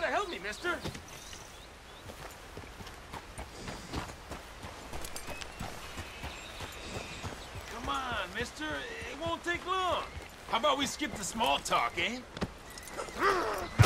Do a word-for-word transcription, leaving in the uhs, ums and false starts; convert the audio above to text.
gotta help me, mister. Come on, mister. It won't take long. How about we skip the small talk, eh?